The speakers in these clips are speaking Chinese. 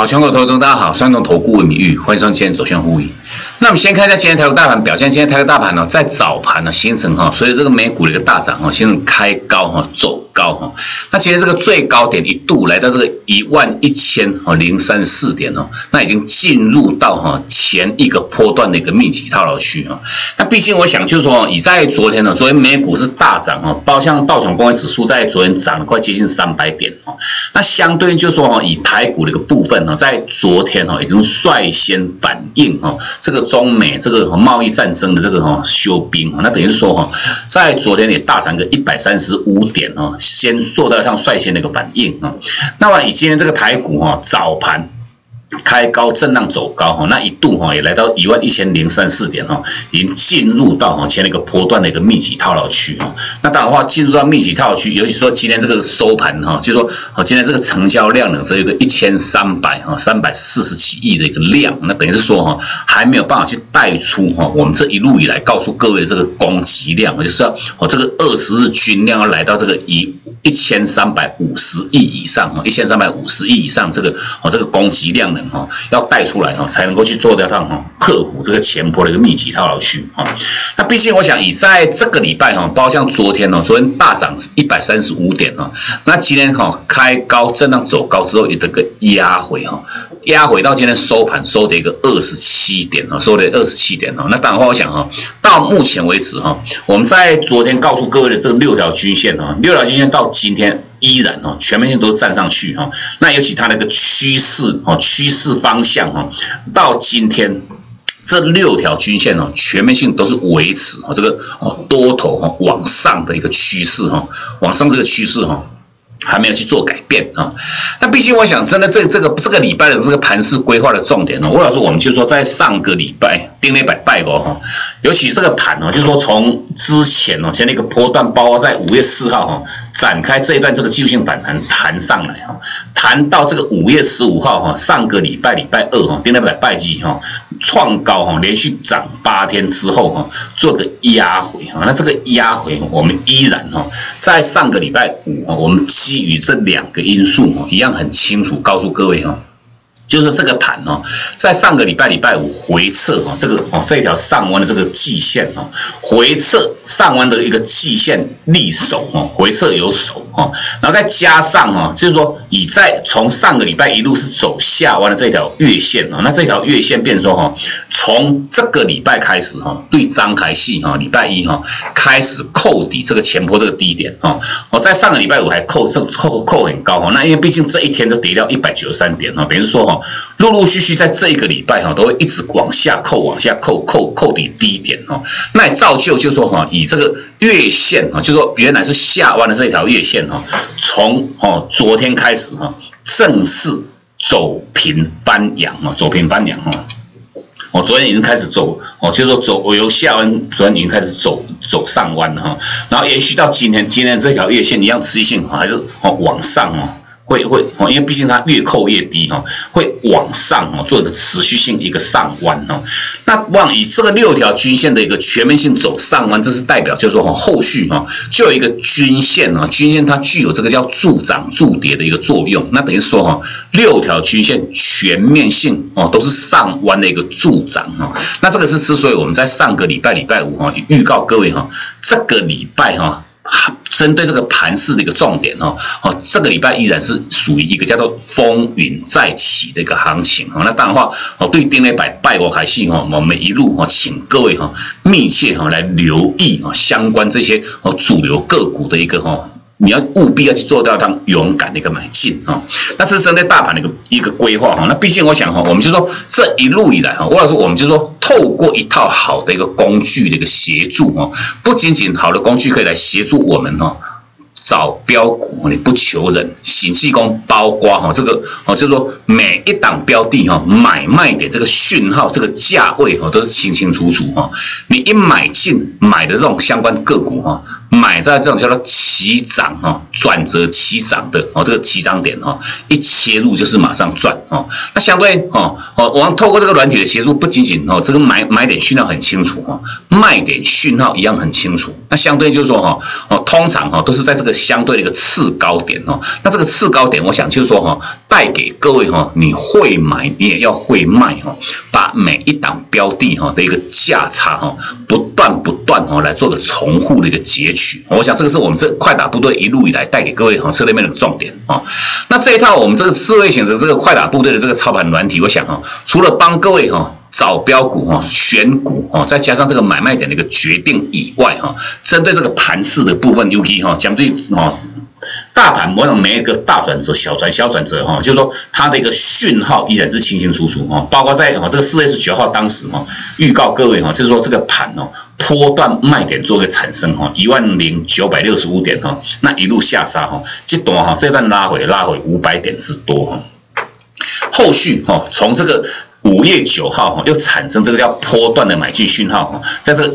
好，全国投资大家好，双重投顾为米玉，欢迎收看今天走向互赢。那我们先看一下今天台股大盘表现。今天台股大盘呢，在早盘呢形成随着这个美股的一个大涨形成开高走高那今天这个最高点一度来到这个11034点那已经进入到前一个波段的一个密集套牢区那毕竟我想就是说，以在昨天昨天美股是大涨包括像道琼工业指数在昨天涨了快接近300点那相对就是说以台股的一个部分在昨天已经率先反映这个中美这个贸易战争的这个休兵那等于是说在昨天也大涨个135点先做到像率先的一个反应那么以今天这个台股早盘开高震荡走高那一度也来到11034点已经进入到前那个波段的一个密集套牢区那当然的话，进入到密集套牢区，尤其说今天这个收盘就是说今天这个成交量呢只有一个347亿的一个量，那等于是说还没有办法去带出我们这一路以来告诉各位的这个供给量，就是要这个20日均量要来到这个1350亿以上1350亿以上这个供给量呢要带出来才能够去做掉克服这个前波的一个密集套牢区那毕竟我想以在这个礼拜包括像昨天大涨135点那今天开高震荡走高之后有这个压回到今天收盘收的一个27点收的27点那当然话我想到目前为止我们在昨天告诉各位的这个6条均线6条均线到今天依然全面性都是站上去那尤其它那个趋势方向到今天这6条均线全面性都是维持这个多头往上的一个趋势往上这个趋势还没有去做改变那毕竟我想真的这个礼拜的这个盘势规划的重点魏老师我们就说在上个礼拜丁磊拜尤其这个盘就是说从之前前那个波段，包括在5月4号展开这一段这个技术性反弹弹上来弹到这个5月15号上个礼拜2丁磊拜季创高连续涨8天之后做个压回那这个压回我们依然在上个礼拜5我们基于这2个因素一样很清楚告诉各位就是这个盘在上个礼拜5回撤这一条上弯的这个季线回撤上弯的一个季线力守回撤有守然后再加上就是说以在从上个礼拜一路是走下弯的这条月线那这条月线变成说从这个礼拜开始对张开系礼拜一开始扣底这个前波这个低点在上个礼拜5还扣很高那因为毕竟这一天就跌掉193点等于说陆陆续续在这一个礼拜都会一直往下扣底低点那也造就就是说以这个月线就是说原来是下弯的这条月线从昨天开始正式走平翻阳昨天已经开始走就是说由下弯，昨天已经开始走上弯了然后延续到今天这条月线一样持续性还是往上会因为毕竟它越扣越低会往上做一个持续性一个上弯那以这个6条均线的一个全面性走上弯，这是代表就是说后续就有一个均线它具有这个叫助涨助跌的一个作用，那等于说6条均线全面性都是上弯的一个助涨那这个是之所以我们在上个礼拜5预告各位这个礼拜针对这个盘势的一个重点这个礼拜依然是属于一个叫做风云再起的一个行情那当然话对丁磊拜我还是我们一路请各位密切来留意相关这些主流个股的一个你要务必要去做到当勇敢的一个买进那这是针对大盘的一个规划那毕竟我想我们就说这一路以来魏老师我们就说透过一套好的一个工具的一个协助不仅仅好的工具可以来协助我们找标股你不求人，行气功包括这个就是说每一档标的买卖点这个讯号这个价位都是清清楚楚你一买进买的这种相关个股买在这种叫做起涨转折起涨的这个起涨点一切入就是马上赚那相对我们透过这个软体的协助，不仅仅这个买点讯号很清楚卖点讯号一样很清楚。那相对就是说通常都是在这个个相对的一个次高点哦。那这个次高点，我想就是说哈，带给各位哈，你会买你也要会卖哈，把每一档标的哈的一个价差哈，不断哈来做个重复的一个截取。我想这个是我们这快打部队一路以来带给各位哈策略面的重点啊。那这一套我们这个智慧型的这个快打部队的这个操盘软体，我想哈，除了帮各位哈找标股哈、选股哈，再加上这个买卖点的一个决定以外哈，针对这个盘势的部分，尤其哈，相对哈。大盘我想每一个大转折、小转折哈，就是说它的一个讯号依然是清清楚楚哈，包括在这个4月19号当时哈，预告各位哈，就是说这个盘哦波段卖点做个产生哈，10965点哈，那一路下杀哈，这段哈这段拉回500点之多哈，后续哈从这个5月9号又产生这个叫波段的买进讯号，在这个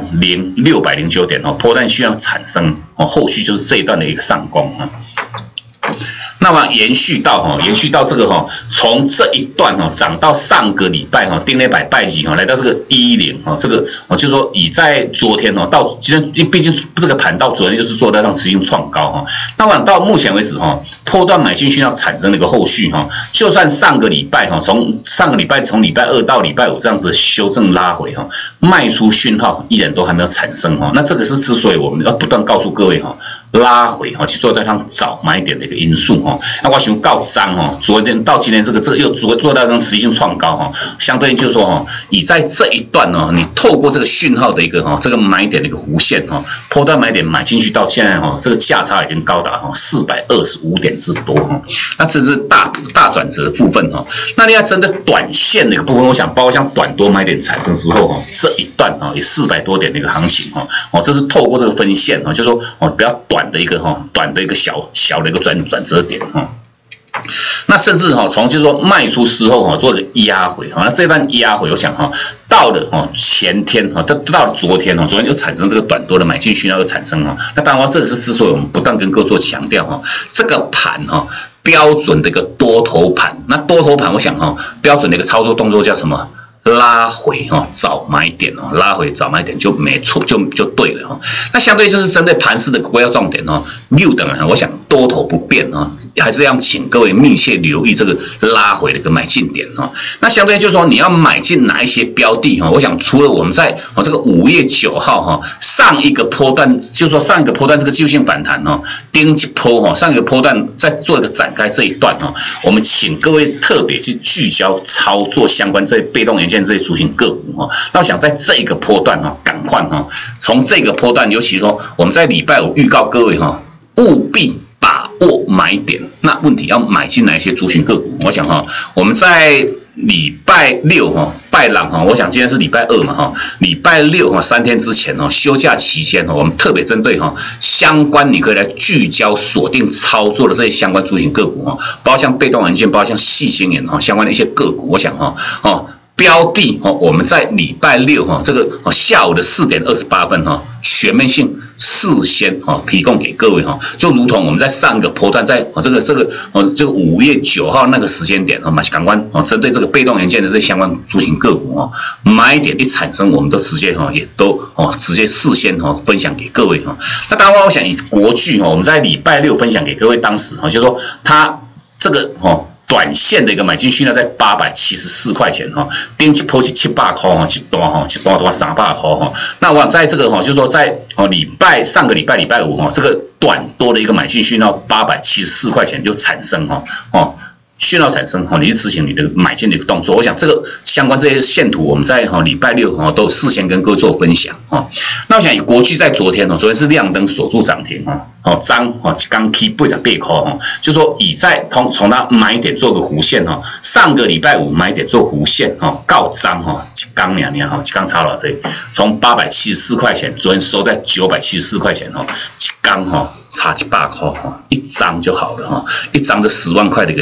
10609点波段讯号产生，后续就是这一段的一个上攻。那么延续到这个从这一段涨到上个礼拜丁礼拜拜几来到这个110这个就是说已在昨天到今天，毕竟这个盘到昨天就是做到让持续创高那么到目前为止波段买进讯号产生了一个后续就算上个礼拜从礼拜2到礼拜5这样子修正拉回卖出讯号依然都还没有产生那这个是之所以我们要不断告诉各位拉回去做到上早买点的一个因素那我想告章昨天到今天这个又做到让持续性创高相对就是说以在这一段你透过这个讯号的一个这个买点的一个弧线波段买点买进去到现在这个价差已经高达425点之多那这是大转折的部分那你要针对短线的一个部分，我想包括像短多买点产生之后这一段也400多点的一个行情这是透过这个分线就是说比较短的一个小的一个转折点那甚至从就是说卖出之后做一个压回那这段压回我想到了前天到了昨天昨天又产生这个短多的买进讯号又产生那当然这个是之所以我们不断跟各位做强调这个盘标准的一个多头盘，那多头盘我想标准的一个操作动作叫什么？拉回早买点拉回早买点就没错，就对了那相对就是针对盘势的股票重点6等我想多头不变还是要请各位密切留意这个拉回的一个买进点那相对就是说你要买进哪一些标的我想除了我们在这个5月9号上一个波段，就是说上一个波段这个技术性反弹顶一波上一个波段再做一个展开这一段我们请各位特别去聚焦操作相关这些被动元件这些族群个股那我想在这一个波段赶快从这个波段，尤其说我们在礼拜5预告各位务必把握买点。那问题要买进哪一些族群个股？我想我们在礼拜6拜朗我想今天是礼拜2嘛礼拜63天之前休假期间我们特别针对相关你可以来聚焦锁定操作的这些相关族群个股包括像被动元件，包括像矽晶圆相关的一些个股，我想标的我们在礼拜6这个下午的4点28分全面性事先提供给各位就如同我们在上个波段在这个5月9号那个时间点马上赶快针对这个被动元件的这相关族群个股买点一产生，我们都直接也都直接事先分享给各位那当然我想以国巨我们在礼拜6分享给各位，当时就是说它这个短线的一个买进讯号在874块钱顶一波是700块一段多300块那我在这个就是说在上个礼拜5这个短多的一个买进讯号874块钱就产生讯号产生你去执行你的买进的一个动作。我想这个相关这些线图我们在礼拜6都事先跟各位做分享那我想以国巨在昨天是亮灯锁住涨停涨刚 K 88块就是说以在从它买点做个弧线上个礼拜5买点做弧线告涨一刚一刚差了这从874块钱昨天收在974块钱一刚差100块一张就好了一张的10万块的一个价差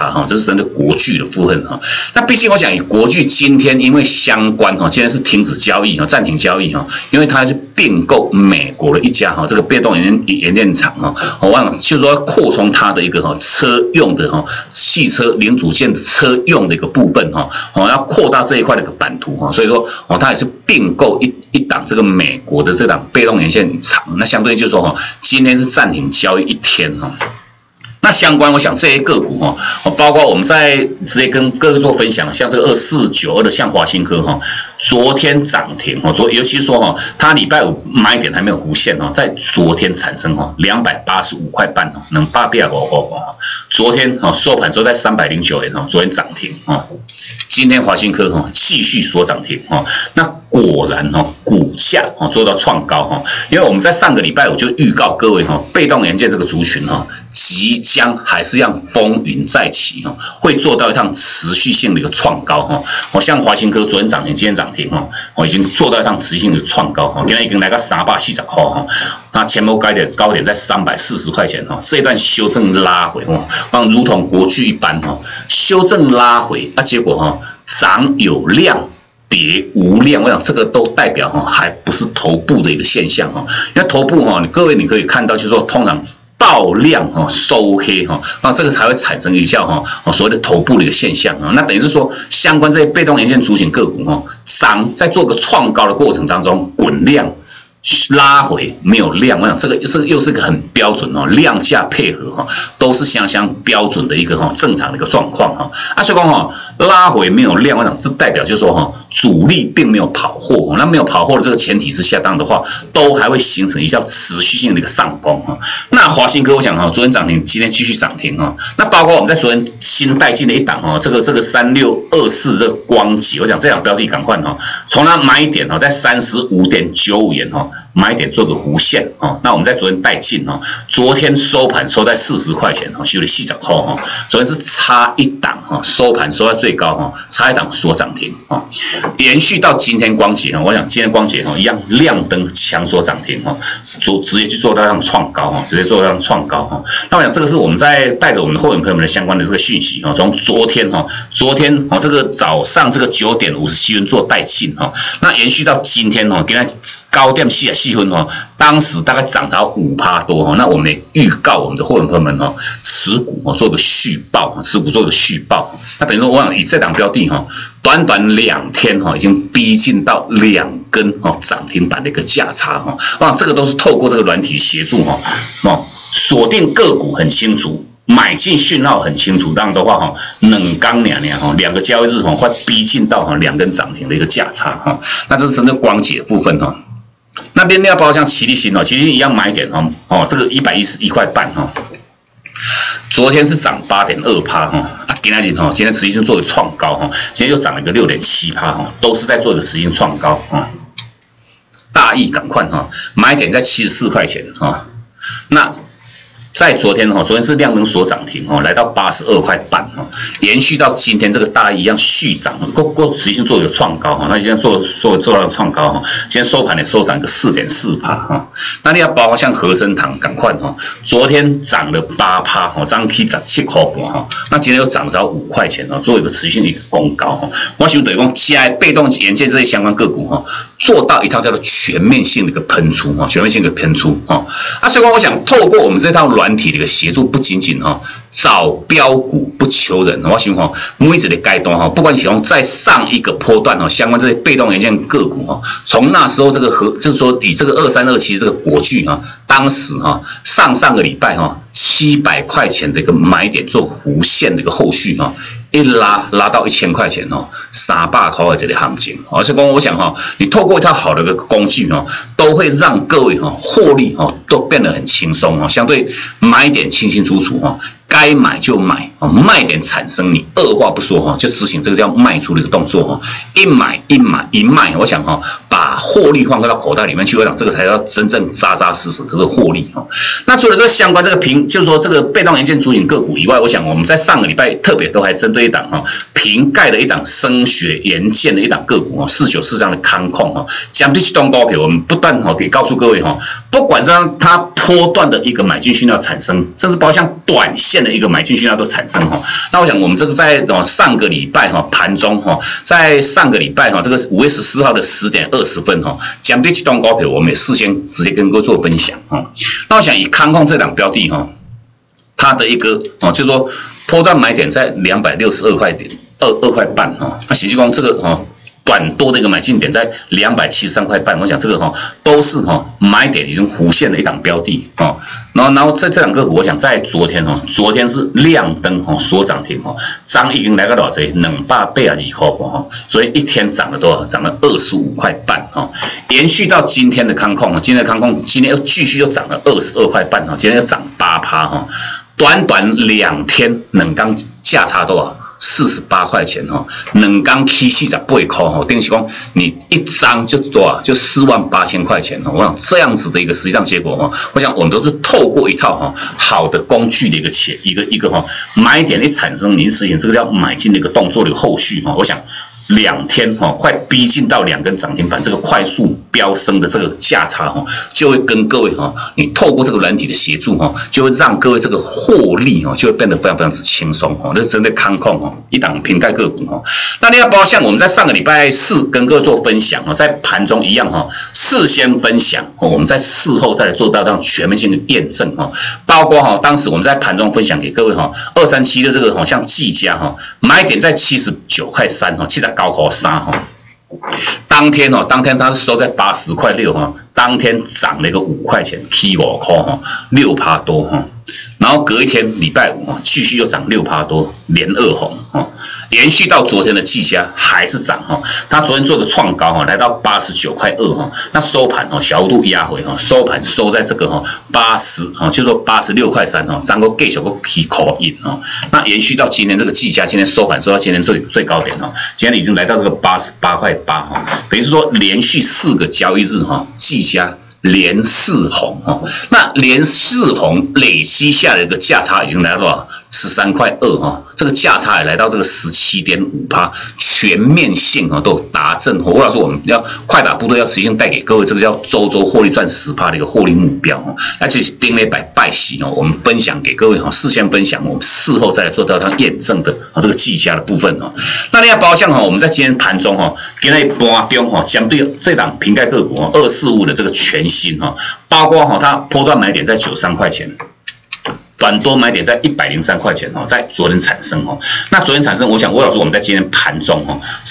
哈，这是针对国巨的部分哈。那毕竟我想以国巨今天因为相关哈，今天是停止交易哈，暂停交易哈，因为它是并购美国的一家哈这个被动冶炼厂哈，我忘了就是说扩充它的一个哈车用的哈汽车零组件的车用的一个部分哈，要扩大这一块的一个版图哈，所以说它也是并购一档这个美国的这档被动元件厂，那相对就是说哈，今天是暂停交易1天哈。那相关，我想这些个股哈，包括我们在直接跟各位做分享，像这个2492的像华新科哈，昨天涨停哈，尤其是说哈，它礼拜五买点还没有弧线哈，在昨天产生哈285块半哦，能8.5哈，昨天哈收盘收在309元哈，昨天涨停哈，今天华新科哈继续锁涨停哈，那果然哈股价哈做到创高哈，因为我们在上个礼拜我就预告各位哈，被动元件这个族群哈，即将还是让风云再起哈，会做到一趟持续性的一个创高哈。像华新科昨天涨停，今天涨停哈，已经做到一趟持续性的创高哈，今天已经来到340块哈，那前波高点在340块钱哈，这一段修正拉回哈，如同国巨一般哈，修正拉回啊，结果哈涨有量。跌无量，我想这个都代表哈，还不是头部的一个现象哈。因为头部哈，各位你可以看到，就是说通常爆量哈收黑哈，那这个才会产生一下哈所谓的头部的一个现象啊。那等于是说，相关这些被动元件族群个股哈，在做个创高的过程当中滚量。拉回没有量，我想这个又是一个很标准哦，量价配合哈，都是相标准的一个正常的一个状况哈。所以讲拉回没有量，我想是代表就是说主力并没有跑货，那没有跑货的这个前提之下，当然的话都还会形成一下持续性的一个上攻哈。那华新科我想昨天涨停，今天继续涨停哈。那包括我们在昨天新带进的一档这个3624这个光极，我想这档标的赶快从它买点在35.95元买点做个弧线那我们在昨天带进昨天收盘收在40块钱收了40块昨天是差一档收盘收在最高差一档所涨停延续到今天光洁我想今天光洁一样亮灯强所涨停直接去做到让创高直接做到让创高那我想这个是我们在带着我们的会员朋友们的相关的这个讯息从昨天这个早上这个9点57分做带进那延续到今天今天高点4分当时大概涨到5%多那我们也预告我们的会员朋友们持股做个续报，持股做个续报，那等于说我想以这档标的短短2天已经逼近到2根涨停板的一个价差我想这个都是透过这个软体协助锁定个股很清楚。买进讯号很清楚，当然的话2刚2个交易日会逼近到2根涨停的一个价差那这是针对光洁的部分那边料包括像奇力新奇力新一样买点这个111块半昨天是涨8.2%今天持续性做个创高今天又涨了一个6.7%都是在做一个持续性创高大益赶快买点在74块钱那。在昨天是亮灯所涨停来到82块半延续到今天这个大一样续涨，持续性做一个创高那今天做到创高今天收盘也收涨一个4.4%那你要包括像和生堂赶快昨天涨了8%涨去17块半那今天又涨到5块钱做一个持续性的一个攻高我想等于讲现在被动元件这些相关个股做到一套叫做全面性的一个喷出全面性的一个喷出所以说我想透过我们这套软体的一个协助，不仅仅找标股不求人，我想每一个阶段不管是在上一个波段相关这些被动元件个股从那时候就是说以这个2327这个国巨当时上个礼拜700块钱的一个买点做弧线的一个后续一拉到1000块钱300块的这个行情，而且我想你透过一套好的一个工具都会让各位获利都变得很轻松相对买点清清楚楚该买就买卖点产生你二话不说就执行这个叫卖出的一个动作一买一卖，我想把获利放到口袋里面去，我想这个才叫真正扎扎实实的获利那除了这个相关这个就是说这个被动元件主引个股以外，我想我们在上个礼拜特别都还针对一档瓶盖的一档声学元件的一档个股4943的康控将这些档股票我们不断给告诉各位不管是它波段的一个买进讯号产生，甚至包括像短线的一个买进讯号都产生哈。那我想我们这个在上个礼拜哈盘中哈，在上个礼拜哈这个5月14号的10点20分哈，针对这段股票我们也事先直接跟各位做分享哈。那我想以康控这档标的哈，它的一个就是说波段买点在262块点2块半哈，那实际上这个短多的一个买进点在273块半，我想这个都是买点已经弧线的一档标的然后在这两个股，我想在昨天是亮灯所涨停涨已经来到多少？282块所以一天涨了多少？涨了25块半延续到今天的康控，今天又继续又涨了22块半今天又涨8%短短2天两天价差多少？48块钱两天起48块等于是讲你一张就多少？就48000块钱我想这样子的一个实际上结果我想我们都是透过一套好的工具的一个买点一产生，你实现这个叫买进的一个动作的后续我想。2天快逼近到2根涨停板，这个快速飙升的这个价差就会跟各位你透过这个软体的协助就会让各位这个获利就会变得非常非常之轻松这是针对康控一档瓶盖个股那另外包括像我们在上个礼拜4跟各位做分享在盘中一样事先分享我们在事后再来做到这样全面性的验证包括当时我们在盘中分享给各位237的这个像技嘉买点在79块3现在高考3当天它是收在80块6当天涨了一个5块钱，起5块6%多然后隔一天礼拜5继续又涨6%多，连2红延续到昨天的技嘉还是涨它昨天做个创高来到89块2那收盘小幅度压回收盘收在这个80就是说86块3涨过继续个起口印那延续到今天这个技嘉今天收盘收到今天最高点今天已经来到这个88块8等于是说连续4个交易日技嘉连4红那连4红累积下来的价差已经来到多少？13块2这个价差也来到这个17.5%，全面性都有达阵我老说我们要快打部队要实现带给各位这个叫周获利赚10%的一个获利目标那这是丁磊拜喜我们分享给各位事先分享，我们事后再来做到它验证的这个技嘉的部分那另外包括像我们在今天盘中今天盘中相对这档瓶盖个股245的这个全新包括它波段买点在93块钱。短多买点在103块钱在昨天产生那昨天产生，我想魏老师我们在今天盘中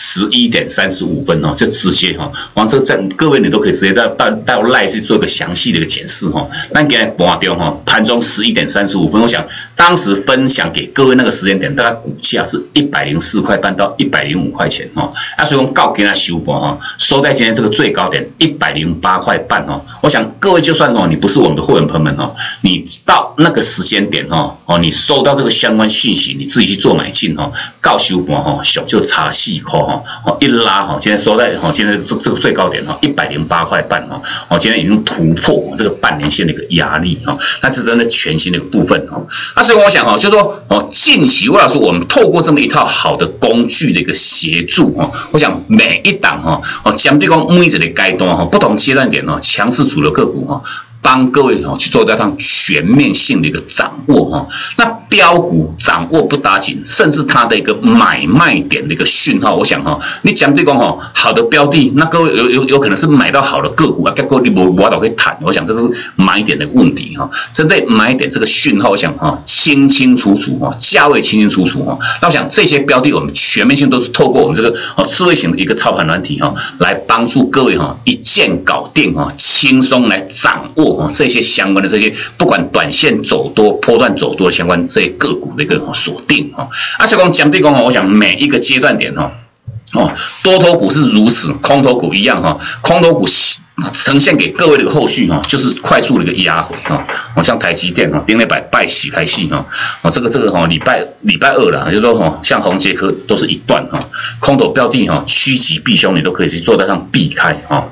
11点35分就直接往这各位你都可以直接到赖去做一个详细的一个检视那今天盘中11点35分，我想当时分享给各位那个时间点，大概股价是104块半到105块钱所以说到今天收盘收在今天这个最高点108块半我想各位就算你不是我们的会员朋友们你到那个时间点你收到这个相关讯息，你自己去做买进到收盘小就差4块一拉今天收在今天这个最高点108块半今天已经突破这个半年线的一个压力那是真的全新的一个部分那所以我想就是说近期魏老师我们透过这么一套好的工具的一个协助我想每一档针对讲每一个阶段不同阶段点强势主流个股帮各位去做到它全面性的一个掌握那标股掌握不打紧，甚至它的一个买卖点的一个讯号，我想你讲对讲好的标的，那各位有可能是买到好的个股结果你无法可以谈，我想这个是买点的问题针对买点这个讯号，我想清清楚楚价位清清楚楚那我想这些标的我们全面性都是透过我们这个智慧型的一个操盘软体来帮助各位一键搞定轻松来掌握这些相关的这些不管短线走多、波段走多的相关这些个股的一个锁定所以讲相对讲我想每一个阶段点多头股是如此，空头股一样空头股呈现给各位的一个后续就是快速的一个压回像台积电丁磊拜喜开戏这个礼拜2了，就是说像宏捷科都是一段空头标的趋吉避凶，你都可以去做到上避开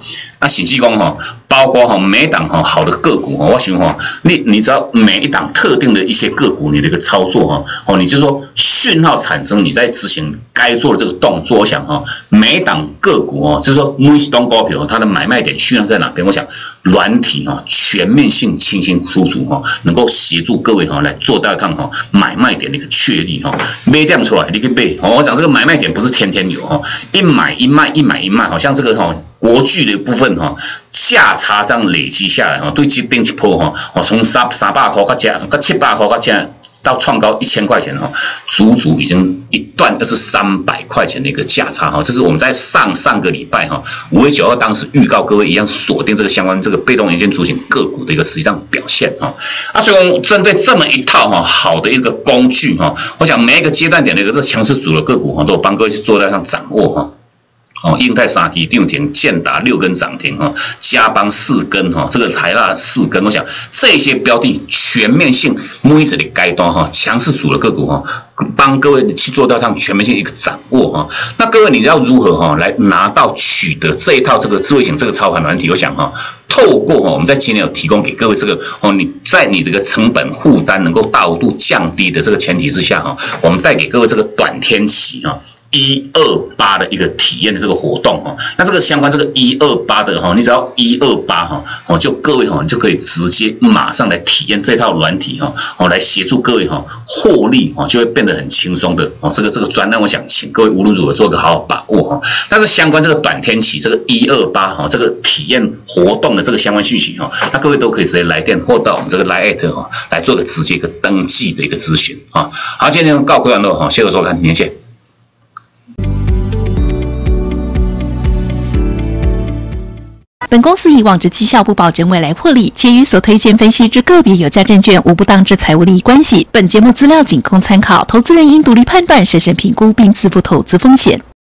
啊，甚至讲哈，包括哈每档哈好的个股哈，我想哈，你只要每一档特定的一些个股，你的一个操作哈，哦，你就说讯号产生，你在执行该做的这个动作，我想哈，每一档个股哦，就是说每一档股票它的买卖点讯号在哪边？我想软体哈全面性清清楚楚哈，能够协助各位哈来做到一趟哈买卖点的一个确立哈，买点出来你可以背。我讲这个买卖点不是天天有哈，一买一卖，一买一卖，好像这个哈。国巨的部分哈，价差这样累积下来哈，对这边一波哈，从300块到700块到这到创高1000块钱哈，足足已经一段就是300块钱的一个价差哈，这是我们在上个礼拜哈5月9号当时预告各位一样锁定这个相关这个被动元件族群个股的一个实际上表现哈。所以针对这么一套哈好的一个工具哈，我想每一个阶段点的一个这强势组的个股哈，都有帮各位去做到上掌握哈。哦，英泰3基涨停，建达6根涨停哈，嘉邦4根哈，这个台纳4根，我想这些标的全面性每一个的该端哈，强势组的个股哈，帮各位去做到这样全面性一个掌握哈。那各位你要如何哈来拿到取得这一套这个智慧型这个操盘软体？我想哈，透过哈我们在今天有提供给各位这个哦，你在你这个成本负担能够大幅度降低的这个前提之下哈，我们带给各位这个短天期哈。128的一个体验的这个活动哈，那这个相关这个128的哈，你只要128哈，哦就各位哈，你就可以直接马上来体验这套软体哈，哦来协助各位哈获利哈，就会变得很轻松的哦。这个专案，我想请各位无论如何做个好好把握哈。但是相关这个短天期这个128哈，这个体验活动的这个相关讯息哈，那各位都可以直接来电或到我们这个 LINE@ 哈来做个直接一个登记的一个咨询啊。好，今天告各位段落哈，谢谢收看，明天见。 本公司以往之绩效不保证未来获利，且与所推荐分析之个别有价证券无不当之财务利益关系。本节目资料仅供参考，投资人应独立判断、审慎评估并自负投资风险。